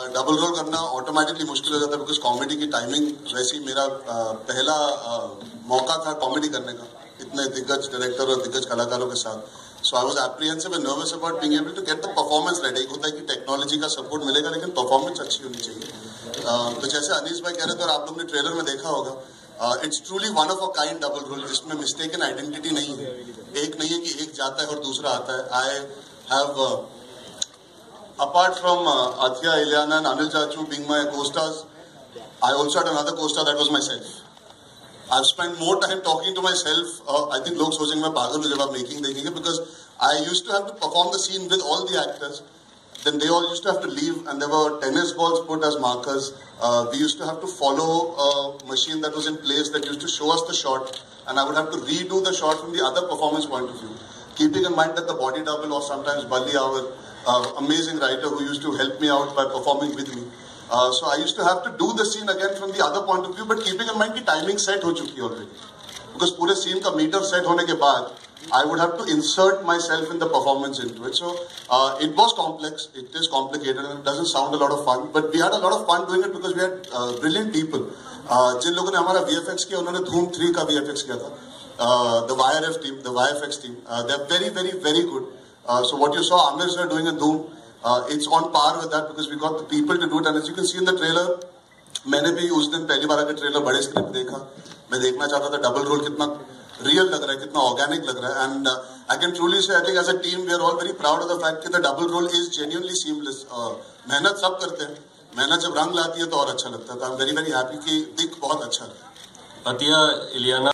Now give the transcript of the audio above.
Double role करना automatically मुश्किल हो जाता है बिकॉज कॉमेडी की टाइमिंग वैसे ही मेरा पहला मौका था कॉमेडी करने का इतने दिग्गज डायरेक्टर और दिग्गज कलाकारों के साथ. So I was apprehensive and nervous about being able to get the performance right. एक होता है कि टेक्नोलॉजी का सपोर्ट मिलेगा लेकिन परफॉर्मेंस अच्छी होनी चाहिए. तो जैसे अनीस भाई कह रहे थे और आप लोग ने ट्रेलर में देखा होगा, it's truly one of a kind double role जिसमें मिस्टेक इन आइडेंटिटी नहीं है. एक नहीं है कि एक जाता है और दूसरा आता है. I have apart from Athya, Ilyana and Anil Chachu being my co-stars, I also had another co-star that was myself. I've spent more time talking to myself. I think लोग सोचेंगे मैं पागल हूँ जब आप मेकिंग देखेंगे because I used to have to perform the scene with all the actors. Then they all used to have to leave and there were tennis balls put as markers. We used to have to follow a machine that was in place that used to show us the shot and I would have to redo the shot from the other performance point of view. Keeping in mind that the body double or sometimes Bali, our amazing writer who used to help me out by performing with me. So I used to have to do the scene again from the other point of view, but keeping in mind कि timing set हो चुकी है already. Because पूरे scene का meter set होने के बाद I would have to insert myself in the performance into it. So it was complex, it is complicated and it doesn't sound a lot of fun, but we had a lot of fun doing it because we had brilliant people. जिन लोगों ने हमारा VFX किया उन्होंने धूम 3 का VFX किया था. The YRF team, the YFX team, they're very, very, very good. So what you saw Amir sir doing in Dhoom, it's on par with that because we got the people to do it. And as you can see in the trailer, मैंने भी उस दिन पहली बार आकर trailer बड़े screen पे देखा. मैं देखना चाहता था डबल रोल कितना रियल लग रहा है, कितना ऑर्गेनिक लग रहा है. And I can truly say I think as a team we are all very proud of the fact कि the double role is genuinely seamless. मेहनत सब करते हैं, मेहनत जब रंग लाती है तो और अच्छा लगता है. तो I am very very happy कि दिख बहुत अच्छा है. अतिया, इलियाना